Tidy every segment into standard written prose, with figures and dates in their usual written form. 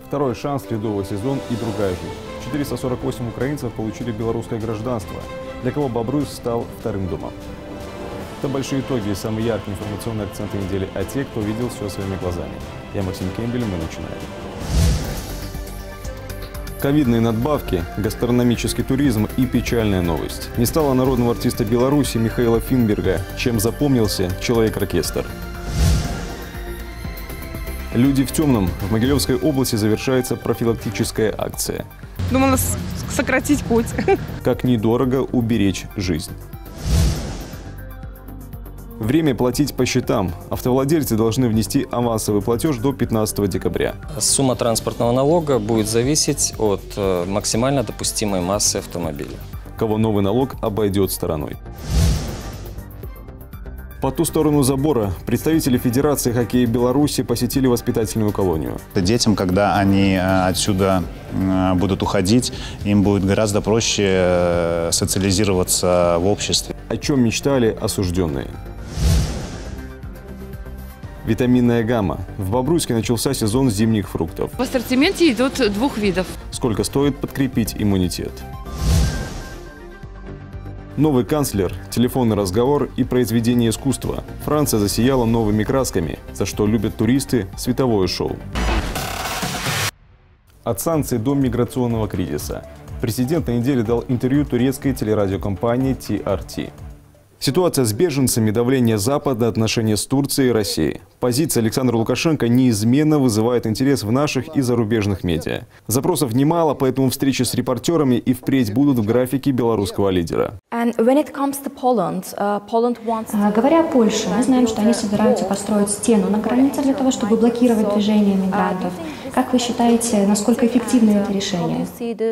Второй шанс, ледовый сезон и другая жизнь. 448 украинцев получили белорусское гражданство, для кого Бобруйск стал вторым домом. Это большие итоги и самые яркие информационные акценты недели о тех, кто видел все своими глазами. Я Максим Кембель, мы начинаем. Ковидные надбавки, гастрономический туризм и печальная новость. Не стало народного артиста Беларуси Михаила Финберга, чем запомнился Человек-оркестр. Люди в темном. В Могилевской области завершается профилактическая акция. Думала сократить путь. Как недорого уберечь жизнь. Время платить по счетам. Автовладельцы должны внести авансовый платеж до 15 декабря. Сумма транспортного налога будет зависеть от максимально допустимой массы автомобиля. Кого новый налог обойдет стороной. По ту сторону забора представители Федерации хоккея Беларуси посетили воспитательную колонию. Детям, когда они отсюда будут уходить, им будет гораздо проще социализироваться в обществе. О чем мечтали осужденные? Витаминная гамма. В Бобруйске начался сезон зимних фруктов. В ассортименте идут двух видов. Сколько стоит подкрепить иммунитет? Новый канцлер, телефонный разговор и произведение искусства. Франция засияла новыми красками, за что любят туристы световое шоу. От санкций до миграционного кризиса. Президент на неделе дал интервью турецкой телерадиокомпании TRT. Ситуация с беженцами, давление Запада, отношения с Турцией и Россией. Позиция Александра Лукашенко неизменно вызывает интерес в наших и зарубежных медиа. Запросов немало, поэтому встречи с репортерами и впредь будут в графике белорусского лидера. Говоря о Польше, мы знаем, что они собираются построить стену на границе для того, чтобы блокировать движение мигрантов. Как вы считаете, насколько эффективно это решение?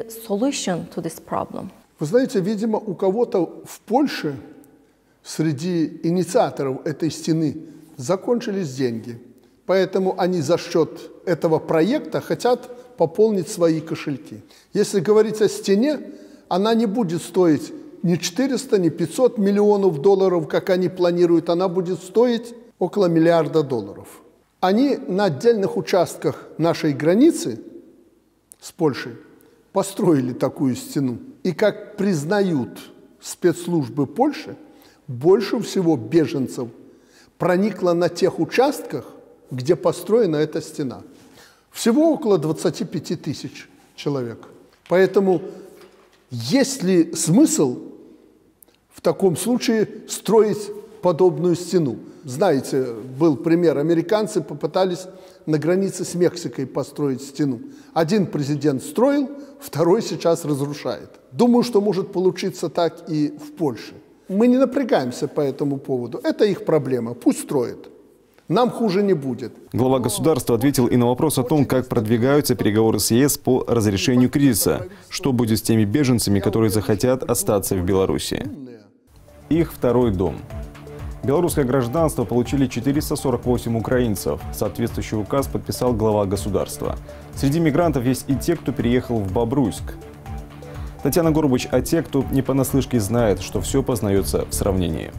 Вы знаете, видимо, у кого-то в Польше среди инициаторов этой стены закончились деньги. Поэтому они за счет этого проекта хотят пополнить свои кошельки. Если говорить о стене, она не будет стоить ни 400, ни 500 миллионов долларов, как они планируют. Она будет стоить около $1 миллиарда. Они на отдельных участках нашей границы с Польшей построили такую стену. И как признают спецслужбы Польши, больше всего беженцев проникло на тех участках, где построена эта стена. Всего около 25 тысяч человек. Поэтому есть ли смысл в таком случае строить подобную стену? Знаете, был пример. Американцы попытались на границе с Мексикой построить стену. Один президент строил, второй сейчас разрушает. Думаю, что может получиться так и в Польше. Мы не напрягаемся по этому поводу. Это их проблема. Пусть строят. Нам хуже не будет. Глава государства ответил и на вопрос о том, как продвигаются переговоры с ЕС по разрешению кризиса. Что будет с теми беженцами, которые захотят остаться в Беларуси? Их второй дом. Белорусское гражданство получили 448 украинцев. Соответствующий указ подписал глава государства. Среди мигрантов есть и те, кто переехал в Бобруйск. Татьяна Горбач о тех, кто не понаслышке знает, что все познается в сравнении.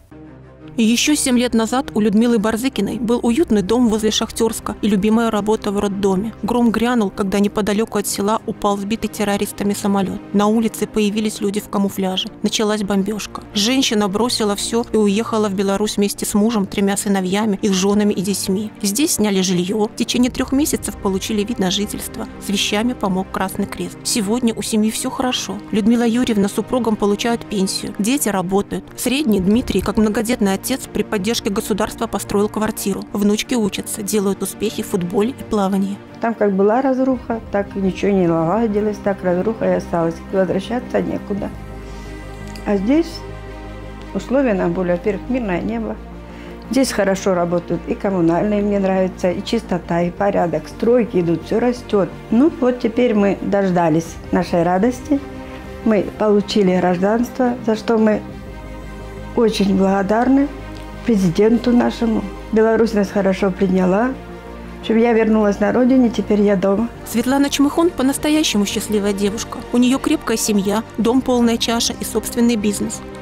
Еще 7 лет назад у Людмилы Барзыкиной был уютный дом возле Шахтерска и любимая работа в роддоме. Гром грянул, когда неподалеку от села упал сбитый террористами самолет. На улице появились люди в камуфляже. Началась бомбежка. Женщина бросила все и уехала в Беларусь вместе с мужем, 3 сыновьями, их женами и детьми. Здесь сняли жилье. В течение 3 месяцев получили вид на жительство. С вещами помог Красный Крест. Сегодня у семьи все хорошо. Людмила Юрьевна с супругом получают пенсию. Дети работают. Средний Дмитрий, как многодетный отец, при поддержке государства построил квартиру. Внучки учатся, делают успехи в футболе и плавании. Там как была разруха, так и ничего не наладилось, так разруха и осталась. Возвращаться некуда. А здесь условия нам более, во-первых, мирное небо. Здесь хорошо работают и коммунальные, мне нравится, и чистота, и порядок. Стройки идут, все растет. Ну вот теперь мы дождались нашей радости. Мы получили гражданство, за что мы очень благодарны президенту нашему. Беларусь нас хорошо приняла. Чтобы я вернулась на родине, теперь я дома. Светлана Чмыхон по-настоящему счастливая девушка. У нее крепкая семья, дом полная чаша и собственный бизнес.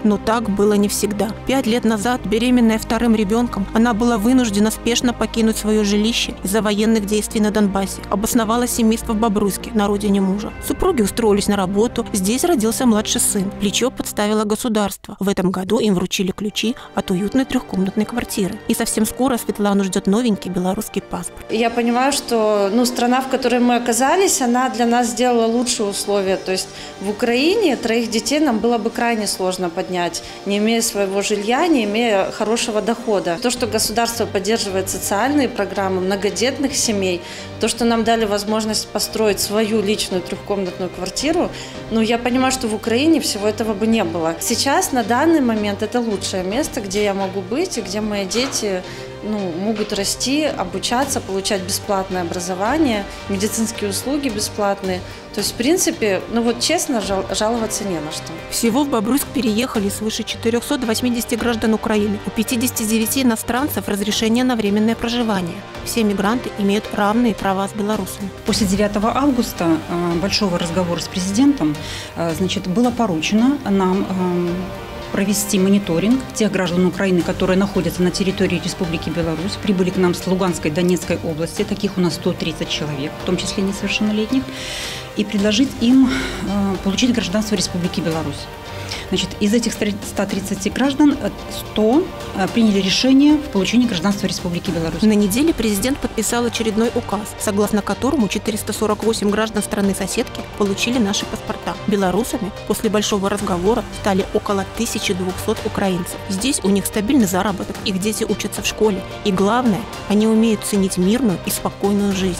Но так было не всегда. 5 лет назад, беременная вторым ребенком, она была вынуждена спешно покинуть свое жилище из-за военных действий на Донбассе. Обосновала семейство в Бобруйске, на родине мужа. Супруги устроились на работу. Здесь родился младший сын. Плечо подставило государство. В этом году им вручили ключи от уютной трехкомнатной квартиры. И совсем скоро Светлану ждет новенький белорусский паспорт. Я понимаю, что страна, в которой мы оказались, она для нас сделала лучшие условия. То есть в Украине 3 детей нам было бы крайне сложно поднять, не имея своего жилья, не имея хорошего дохода. То, что государство поддерживает социальные программы многодетных семей, то, что нам дали возможность построить свою личную трехкомнатную квартиру, я понимаю, что в Украине всего этого бы не было. Сейчас, на данный момент, это лучшее место, где я могу быть и где мои дети могут расти, обучаться, получать бесплатное образование, медицинские услуги бесплатные. То есть, в принципе, честно, жаловаться не на что. Всего в Бобруйск переехали свыше 480 граждан Украины. У 59 иностранцев разрешение на временное проживание. Все мигранты имеют равные права с белорусами. После 9 августа большого разговора с президентом, было поручено нам провести мониторинг тех граждан Украины, которые находятся на территории Республики Беларусь, прибыли к нам с Луганской, Донецкой области, таких у нас 130 человек, в том числе несовершеннолетних, и предложить им получить гражданство Республики Беларусь. Из этих 130 граждан 100 приняли решение в получении гражданства Республики Беларусь. На неделе президент подписал очередной указ, согласно которому 448 граждан страны-соседки получили наши паспорта. Белорусами после большого разговора стали около 1200 украинцев. Здесь у них стабильный заработок, их дети учатся в школе. И главное, они умеют ценить мирную и спокойную жизнь.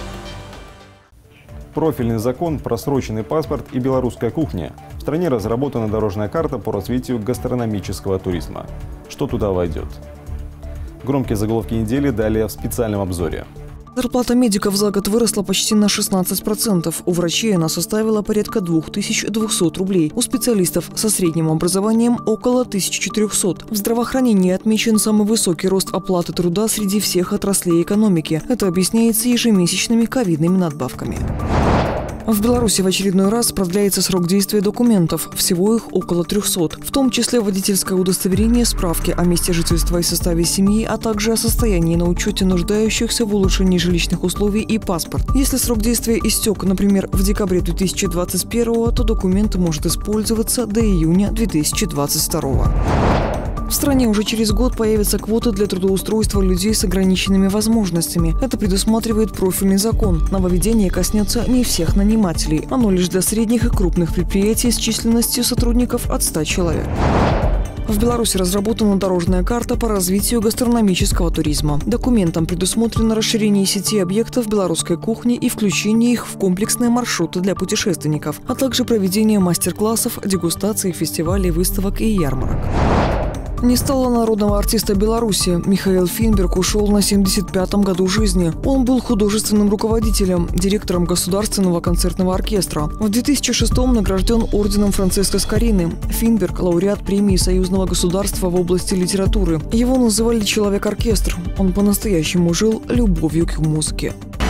Профильный закон, просроченный паспорт и белорусская кухня. В стране разработана дорожная карта по развитию гастрономического туризма. Что туда войдет? Громкие заголовки недели далее в специальном обзоре. Зарплата медиков за год выросла почти на 16%. У врачей она составила порядка 2200 рублей. У специалистов со средним образованием около 1400. В здравоохранении отмечен самый высокий рост оплаты труда среди всех отраслей экономики. Это объясняется ежемесячными ковидными надбавками. В Беларуси в очередной раз продляется срок действия документов. Всего их около 300. В том числе водительское удостоверение, справки о месте жительства и составе семьи, а также о состоянии на учете нуждающихся в улучшении жилищных условий и паспорт. Если срок действия истек, например, в декабре 2021, то документ может использоваться до июня 2022. В стране уже через год появятся квоты для трудоустройства людей с ограниченными возможностями. Это предусматривает профильный закон. Нововведение коснется не всех нанимателей. Оно лишь для средних и крупных предприятий с численностью сотрудников от 100 человек. В Беларуси разработана дорожная карта по развитию гастрономического туризма. Документом предусмотрено расширение сети объектов белорусской кухни и включение их в комплексные маршруты для путешественников, а также проведение мастер-классов, дегустаций, фестивалей, выставок и ярмарок. Не стало народного артиста Беларуси. Михаил Финберг ушел на 75-м году жизни. Он был художественным руководителем, директором Государственного концертного оркестра. В 2006-м награжден орденом Франциско Скорины. Финберг – лауреат премии Союзного государства в области литературы. Его называли «Человек-оркестр». Он по-настоящему жил любовью к музыке.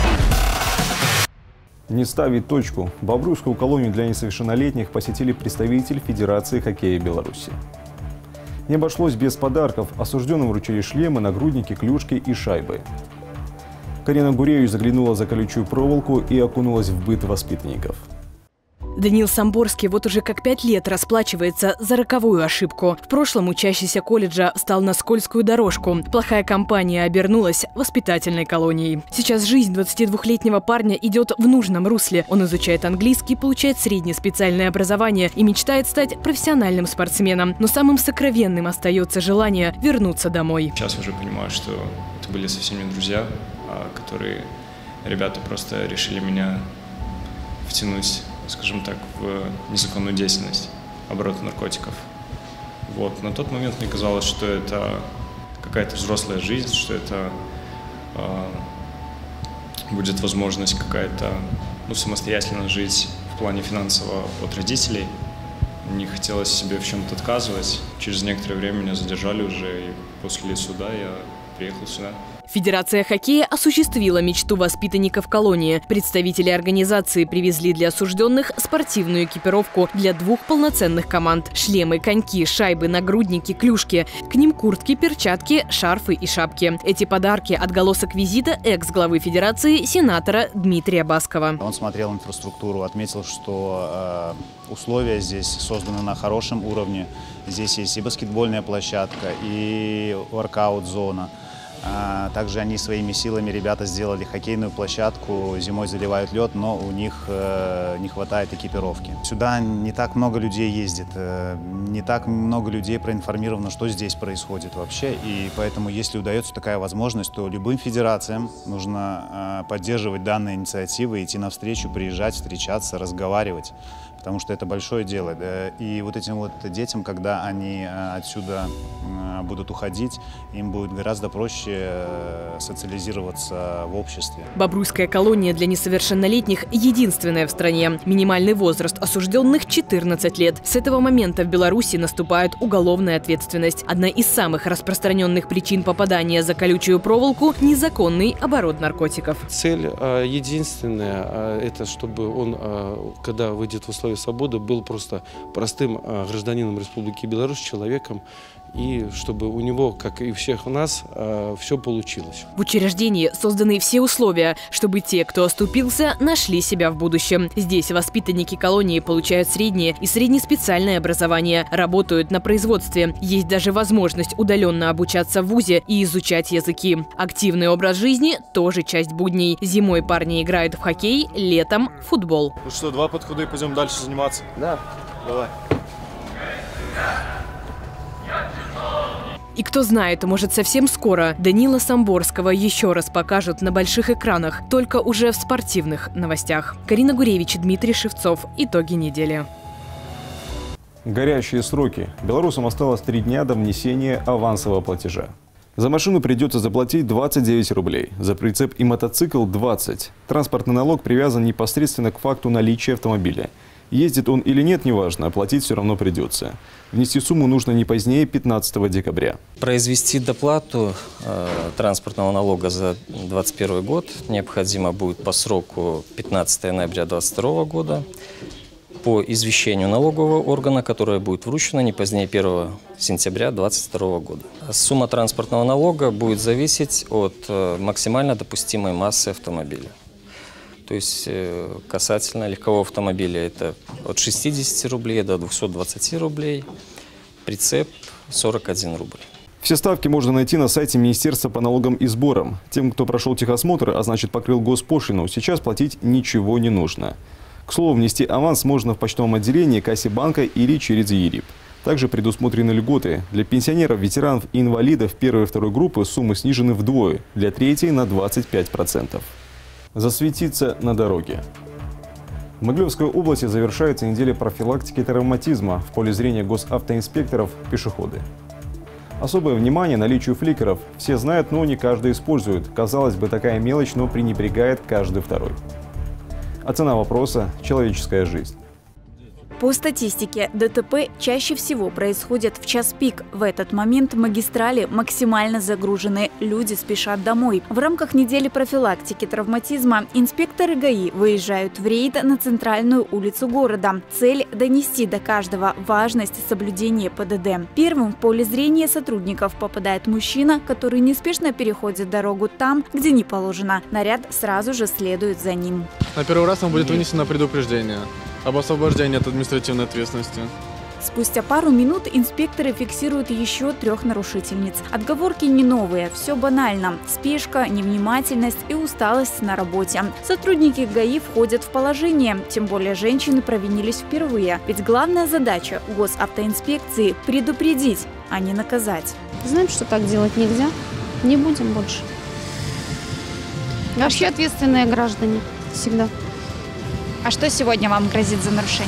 Не ставить точку. Бобруйскую колонию для несовершеннолетних посетили представитель Федерации хоккея Беларуси. Не обошлось без подарков. Осужденным вручили шлемы, нагрудники, клюшки и шайбы. Карина Гуреевич заглянула за колючую проволоку и окунулась в быт воспитанников. Даниил Самборский вот уже как 5 лет расплачивается за роковую ошибку. В прошлом учащийся колледжа встал на скользкую дорожку. Плохая компания обернулась воспитательной колонией. Сейчас жизнь 22-летнего парня идет в нужном русле. Он изучает английский, получает среднее специальное образование и мечтает стать профессиональным спортсменом. Но самым сокровенным остается желание вернуться домой. Сейчас уже понимаю, что это были совсем не друзья, ребята просто решили меня втянуть, скажем так, в незаконную деятельность, оборот наркотиков. На тот момент мне казалось, что это какая-то взрослая жизнь, что это будет возможность какая-то самостоятельно жить в плане финансово от родителей. Не хотелось себе в чем-то отказывать. Через некоторое время меня задержали уже, и после суда я приехал сюда. Федерация хоккея осуществила мечту воспитанников колонии. Представители организации привезли для осужденных спортивную экипировку для 2 полноценных команд. Шлемы, коньки, шайбы, нагрудники, клюшки. К ним куртки, перчатки, шарфы и шапки. Эти подарки – отголосок визита экс-главы Федерации сенатора Дмитрия Баскова. Он смотрел инфраструктуру, отметил, что условия здесь созданы на хорошем уровне. Здесь есть и баскетбольная площадка, и воркаут-зона. Также они своими силами, ребята, сделали хоккейную площадку, зимой заливают лед, но у них не хватает экипировки. Сюда не так много людей ездит, не так много людей проинформировано, что здесь происходит вообще. И поэтому, если удается такая возможность, то любым федерациям нужно поддерживать данные инициативы, идти навстречу, приезжать, встречаться, разговаривать. Потому что это большое дело. И вот этим вот детям, когда они отсюда будут уходить, им будет гораздо проще социализироваться в обществе. Бобруйская колония для несовершеннолетних единственная в стране. Минимальный возраст осужденных – 14 лет. С этого момента в Беларуси наступает уголовная ответственность. Одна из самых распространенных причин попадания за колючую проволоку – незаконный оборот наркотиков. Цель единственная – это чтобы он, когда выйдет в условия свободы, был просто простым гражданином Республики Беларусь, человеком, и чтобы у него, как и у всех у нас, все получилось. В учреждении созданы все условия, чтобы те, кто оступился, нашли себя в будущем. Здесь воспитанники колонии получают среднее и среднеспециальное образование, работают на производстве. Есть даже возможность удаленно обучаться в вузе и изучать языки. Активный образ жизни – тоже часть будней. Зимой парни играют в хоккей, летом – футбол. Ну что, 2 подхода и пойдем дальше заниматься? Да. Давай. И кто знает, может, совсем скоро Данила Самборского еще раз покажут на больших экранах, только уже в спортивных новостях. Карина Гуревич, Дмитрий Шевцов. Итоги недели. Горящие сроки. Белорусам осталось 3 дня до внесения авансового платежа. За машину придется заплатить 29 рублей, за прицеп и мотоцикл – 20. Транспортный налог привязан непосредственно к факту наличия автомобиля. Ездит он или нет, неважно, оплатить все равно придется. Внести сумму нужно не позднее 15 декабря. Произвести доплату транспортного налога за 2021 год необходимо будет по сроку 15 ноября 2022 года по извещению налогового органа, которое будет вручено не позднее 1 сентября 2022 года. Сумма транспортного налога будет зависеть от максимально допустимой массы автомобиля. То есть касательно легкового автомобиля это от 60 рублей до 220 рублей, прицеп 41 рубль. Все ставки можно найти на сайте Министерства по налогам и сборам. Тем, кто прошел техосмотр, а значит покрыл госпошлину, сейчас платить ничего не нужно. К слову, внести аванс можно в почтовом отделении, кассе банка или через ЕРИП. Также предусмотрены льготы. Для пенсионеров, ветеранов и инвалидов 1 и 2 группы суммы снижены вдвое, для 3 на 25%. Засветиться на дороге. В Могилевской области завершается неделя профилактики травматизма. В поле зрения госавтоинспекторов – пешеходы. Особое внимание наличию фликеров. Все знают, но не каждый использует. Казалось бы, такая мелочь, но пренебрегает каждый второй. А цена вопроса – человеческая жизнь. По статистике, ДТП чаще всего происходят в час пик. В этот момент магистрали максимально загружены, люди спешат домой. В рамках недели профилактики травматизма инспекторы ГАИ выезжают в рейд на центральную улицу города. Цель – донести до каждого важность соблюдения ПДД. Первым в поле зрения сотрудников попадает мужчина, который неспешно переходит дорогу там, где не положено. Наряд сразу же следует за ним. На первый раз вам будет вынесено предупреждение об освобождении от административной ответственности. Спустя пару минут инспекторы фиксируют еще 3 нарушительниц. Отговорки не новые, все банально. Спешка, невнимательность и усталость на работе. Сотрудники ГАИ входят в положение, тем более женщины провинились впервые. Ведь главная задача госавтоинспекции – предупредить, а не наказать. Знаем, что так делать нельзя, не будем больше. Вообще ответственные граждане всегда. А что сегодня вам грозит за нарушение?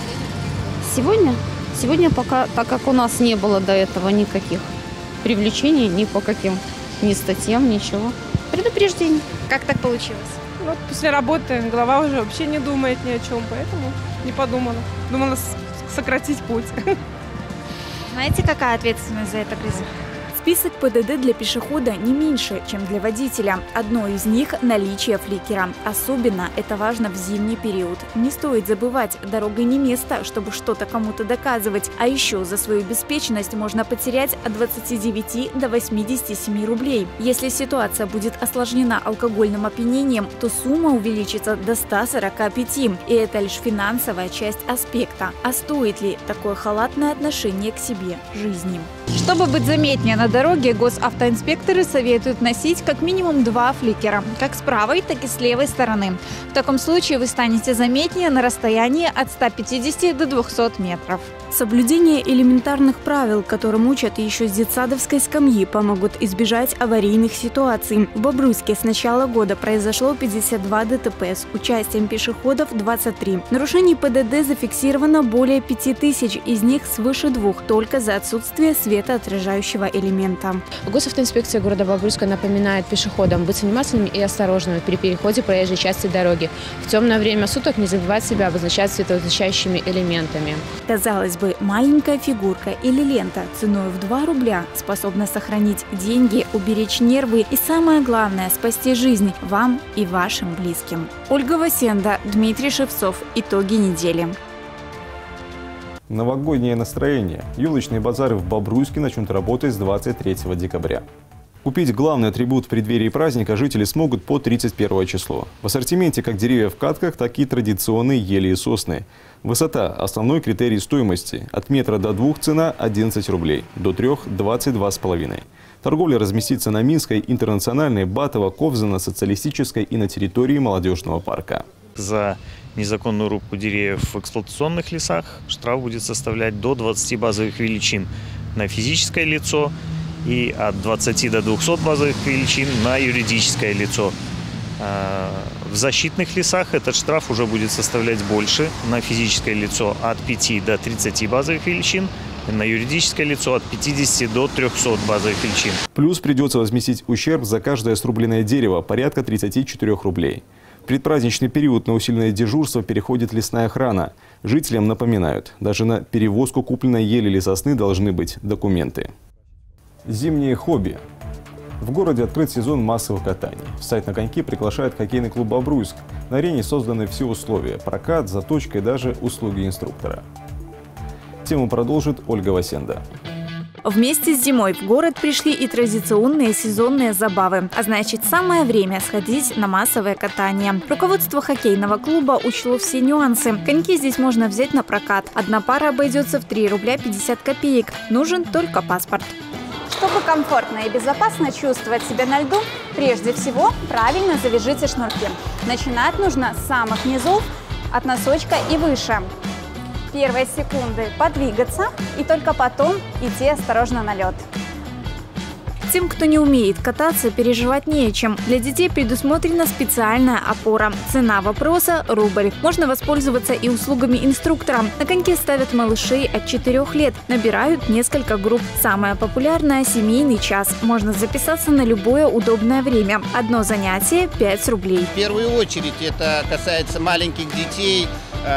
Сегодня пока, так как у нас не было до этого никаких привлечений, ни по каким, ни статьям, ничего. Предупреждение. Как так получилось? Вот после работы голова уже вообще не думает ни о чем, поэтому не подумала. Думала сократить путь. Знаете, какая ответственность за это грозит? Список ПДД для пешехода не меньше, чем для водителя. Одно из них – наличие фликера. Особенно это важно в зимний период. Не стоит забывать, дорога не место, чтобы что-то кому-то доказывать. А еще за свою беспечность можно потерять от 29 до 87 рублей. Если ситуация будет осложнена алкогольным опьянением, то сумма увеличится до 145. И это лишь финансовая часть аспекта. А стоит ли такое халатное отношение к себе, жизни? Чтобы быть заметнее на дороге, госавтоинспекторы советуют носить как минимум 2 фликера, как с правой, так и с левой стороны. В таком случае вы станете заметнее на расстоянии от 150 до 200 метров. Соблюдение элементарных правил, которым учат еще с детсадовской скамьи, помогут избежать аварийных ситуаций. В Бобруйске с начала года произошло 52 ДТП с участием пешеходов 23. Нарушений ПДД зафиксировано более 5000, из них свыше 2 только за отсутствие светоотражающего элемента. Госавтоинспекция города Бобруйска напоминает пешеходам быть внимательными и осторожными при переходе проезжей части дороги. В темное время суток не забывать себя обозначать светоотражающими элементами. Казалось бы, маленькая фигурка или лента ценой в 2 рубля способна сохранить деньги, уберечь нервы и, самое главное, спасти жизнь вам и вашим близким. Ольга Васенда, Дмитрий Шевцов. Итоги недели. Новогоднее настроение. Елочные базары в Бобруйске начнут работать с 23 декабря. Купить главный атрибут в преддверии праздника жители смогут по 31 число. В ассортименте как деревья в катках, так и традиционные ели и сосны. Высота – основной критерий стоимости. От метра до 2 цена – 11 рублей, до 3 – 22,5. Торговля разместится на Минской, Интернациональной, Батово, Ковзана, Социалистической и на территории молодежного парка. За незаконную рубку деревьев в эксплуатационных лесах штраф будет составлять до 20 базовых величин на физическое лицо и от 20 до 200 базовых величин на юридическое лицо. В защитных лесах этот штраф уже будет составлять больше. На физическое лицо от 5 до 30 базовых величин, на юридическое лицо от 50 до 300 базовых величин. Плюс придется возместить ущерб за каждое срубленное дерево – порядка 34 рублей. В предпраздничный период на усиленное дежурство переходит лесная охрана. Жителям напоминают, даже на перевозку купленной ели или сосны должны быть документы. Зимние хобби. В городе открыт сезон массовых катаний. В сайт на коньки приглашает хоккейный клуб «Бобруйск». На арене созданы все условия – прокат, заточка и даже услуги инструктора. Тему продолжит Ольга Васенда. Вместе с зимой в город пришли и традиционные сезонные забавы. А значит, самое время сходить на массовое катание. Руководство хоккейного клуба учло все нюансы. Коньки здесь можно взять на прокат. Одна пара обойдется в 3 рубля 50 копеек. Нужен только паспорт. Чтобы комфортно и безопасно чувствовать себя на льду, прежде всего правильно завяжите шнурки. Начинать нужно с самых низов, от носочка и выше. Первые секунды подвигаться и только потом идти осторожно на лед. Тем, кто не умеет кататься, переживать не о чем. Для детей предусмотрена специальная опора. Цена вопроса – рубль. Можно воспользоваться и услугами инструктора. На коньки ставят малышей от 4 лет. Набирают несколько групп. Самое популярное – семейный час. Можно записаться на любое удобное время. Одно занятие – 5 рублей. В первую очередь это касается маленьких детей.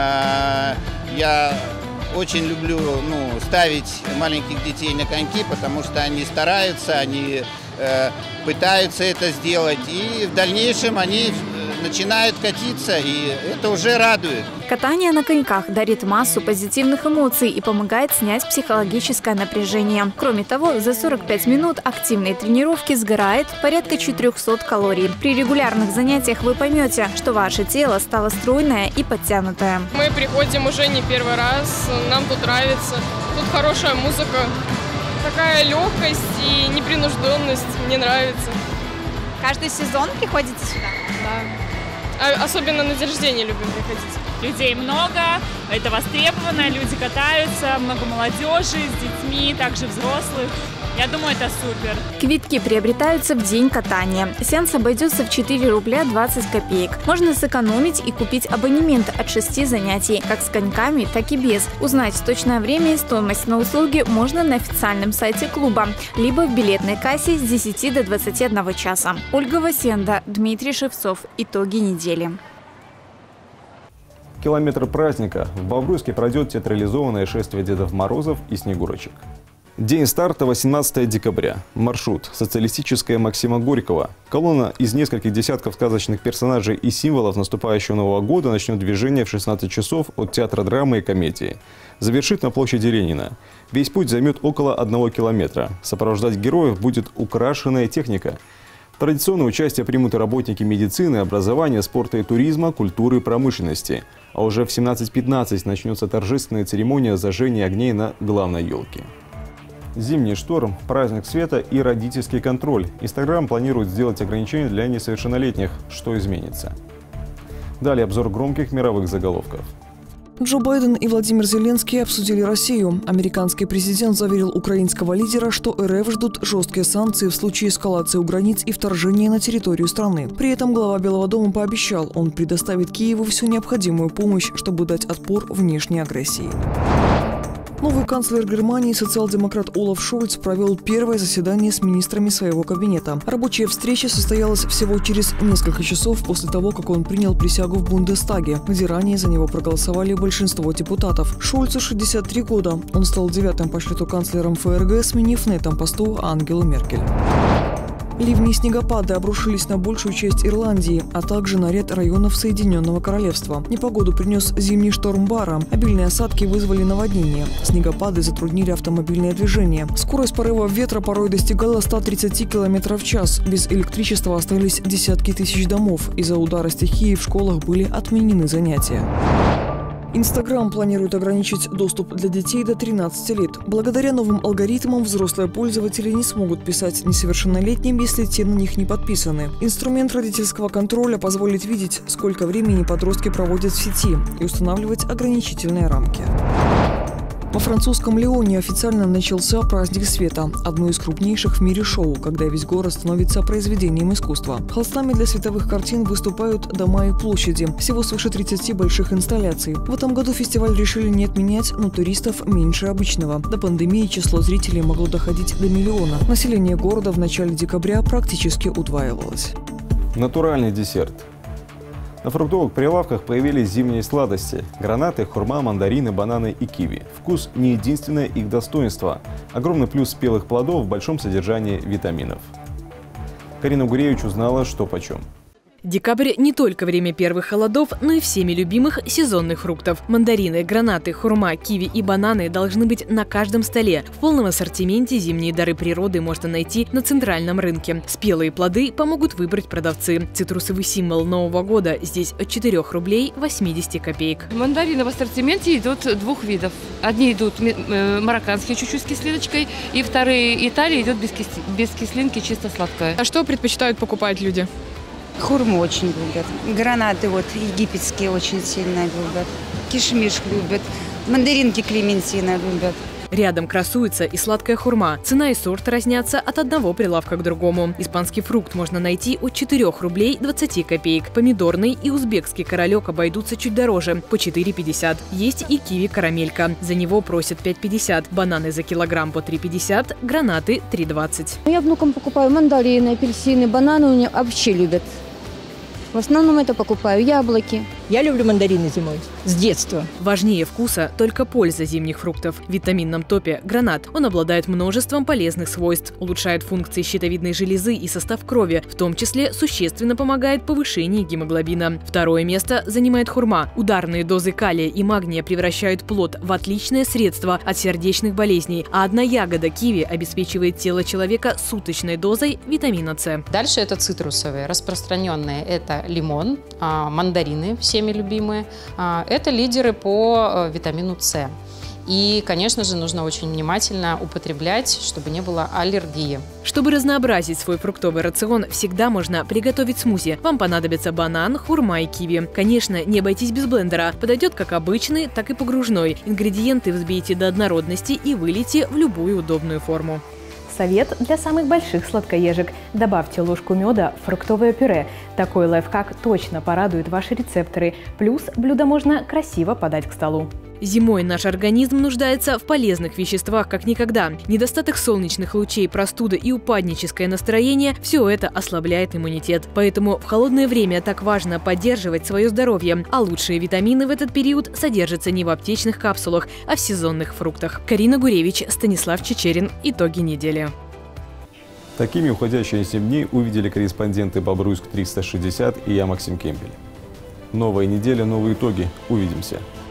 Я очень люблю ставить маленьких детей на коньки, потому что они стараются, они пытаются это сделать. И в дальнейшем они начинают катиться, и это уже радует. Катание на коньках дарит массу позитивных эмоций и помогает снять психологическое напряжение. Кроме того, за 45 минут активной тренировки сгорает порядка 400 калорий. При регулярных занятиях вы поймете, что ваше тело стало стройное и подтянутое. Мы приходим уже не первый раз, нам тут нравится. Тут хорошая музыка, такая легкость и непринужденность, мне нравится. Каждый сезон приходите сюда? Да. Особенно на день рождения любим приходить. Людей много, это востребовано, люди катаются, много молодежи с детьми, также взрослых. Я думаю, это супер. Квитки приобретаются в день катания. Сеанс обойдется в 4 рубля 20 копеек. Можно сэкономить и купить абонемент от 6 занятий, как с коньками, так и без. Узнать точное время и стоимость на услуги можно на официальном сайте клуба, либо в билетной кассе с 10 до 21 часа. Ольга Васенда, Дмитрий Шевцов. Итоги недели. Километр праздника. В Бобруйске пройдет театрализованное шествие Дедов Морозов и Снегурочек. День старта 18 декабря. Маршрут «Социалистическая Максима Горького». Колонна из нескольких десятков сказочных персонажей и символов наступающего Нового года начнет движение в 16 часов от Театра драмы и комедии. Завершит на площади Ленина. Весь путь займет около 1 километра. Сопровождать героев будет украшенная техника. Традиционное участие примут и работники медицины, образования, спорта и туризма, культуры и промышленности. А уже в 17:15 начнется торжественная церемония зажжения огней на главной елке. Зимний шторм, праздник света и родительский контроль. Инстаграм планирует сделать ограничения для несовершеннолетних. Что изменится? Далее обзор громких мировых заголовков. Джо Байден и Владимир Зеленский обсудили Россию. Американский президент заверил украинского лидера, что РФ ждут жесткие санкции в случае эскалации у границ и вторжения на территорию страны. При этом глава Белого дома пообещал, он предоставит Киеву всю необходимую помощь, чтобы дать отпор внешней агрессии. Новый канцлер Германии, социал-демократ Олаф Шольц, провел первое заседание с министрами своего кабинета. Рабочая встреча состоялась всего через несколько часов после того, как он принял присягу в Бундестаге, где ранее за него проголосовали большинство депутатов. Шольцу 63 года. Он стал 9-м по счету канцлером ФРГ, сменив на этом посту Ангелу Меркель. Ливни и снегопады обрушились на большую часть Ирландии, а также на ряд районов Соединенного Королевства. Непогоду принес зимний шторм Бара. Обильные осадки вызвали наводнения. Снегопады затруднили автомобильное движение. Скорость порывов ветра порой достигала 130 км в час. Без электричества остались десятки тысяч домов. Из-за удара стихии в школах были отменены занятия. Инстаграм планирует ограничить доступ для детей до 13 лет. Благодаря новым алгоритмам взрослые пользователи не смогут писать несовершеннолетним, если те на них не подписаны. Инструмент родительского контроля позволит видеть, сколько времени подростки проводят в сети, и устанавливать ограничительные рамки. Во французском Лионе официально начался праздник света, одно из крупнейших в мире шоу, когда весь город становится произведением искусства. Холстами для световых картин выступают дома и площади. Всего свыше 30 больших инсталляций. В этом году фестиваль решили не отменять, но туристов меньше обычного. До пандемии число зрителей могло доходить до 1 миллиона. Население города в начале декабря практически удваивалось. Натуральный десерт. На фруктовых прилавках появились зимние сладости – гранаты, хурма, мандарины, бананы и киви. Вкус – не единственное их достоинство. Огромный плюс спелых плодов в большом содержании витаминов. Карина Гуревич узнала, что почем. Декабрь не только время первых холодов, но и всеми любимых сезонных фруктов. Мандарины, гранаты, хурма, киви и бананы должны быть на каждом столе. В полном ассортименте зимние дары природы можно найти на центральном рынке. Спелые плоды помогут выбрать продавцы. Цитрусовый символ Нового года здесь от 4 рублей 80 копеек. Мандарины в ассортименте идут 2 видов. Одни идут марокканские, чуть-чуть с кислиночкой, и вторые Италии идет без кислинки, чисто сладкая. А что предпочитают покупать люди? Хурму очень любят. Гранаты вот египетские очень сильно любят. Кишмиш любят. Мандаринки клементина любят. Рядом красуется и сладкая хурма. Цена и сорт разнятся от одного прилавка к другому. Испанский фрукт можно найти от 4 рублей 20 копеек. Помидорный и узбекский королек обойдутся чуть дороже – по 4,50. Есть и киви-карамелька. За него просят 5,50. Бананы за килограмм по 3,50, гранаты 3,20. Я внукам покупаю мандарины, апельсины, бананы у меня вообще любят. В основном это покупаю яблоки. Я люблю мандарины зимой. С детства. Важнее вкуса только польза зимних фруктов. В витаминном топе гранат. Он обладает множеством полезных свойств. Улучшает функции щитовидной железы и состав крови. В том числе существенно помогает повышению гемоглобина. Второе место занимает хурма. Ударные дозы калия и магния превращают плод в отличное средство от сердечных болезней. А одна ягода киви обеспечивает тело человека суточной дозой витамина С. Дальше это цитрусовые. Распространенные это лимон, мандарины, всеми любимые. Это лидеры по витамину С. И, конечно же, нужно очень внимательно употреблять, чтобы не было аллергии. Чтобы разнообразить свой фруктовый рацион, всегда можно приготовить смузи. Вам понадобится банан, хурма и киви. Конечно, не обойтись без блендера. Подойдет как обычный, так и погружной. Ингредиенты взбейте до однородности и вылейте в любую удобную форму. Совет для самых больших сладкоежек. Добавьте ложку меда в фруктовое пюре. Такой лайфхак точно порадует ваши рецепторы. Плюс блюдо можно красиво подать к столу. Зимой наш организм нуждается в полезных веществах как никогда. Недостаток солнечных лучей, простуда и упадническое настроение – все это ослабляет иммунитет. Поэтому в холодное время так важно поддерживать свое здоровье. А лучшие витамины в этот период содержатся не в аптечных капсулах, а в сезонных фруктах. Карина Гуревич, Станислав Чечерин. Итоги недели. Такими уходящие 7 дней увидели корреспонденты Бобруйск 360 и я, Максим Кемпель. Новая неделя, новые итоги. Увидимся.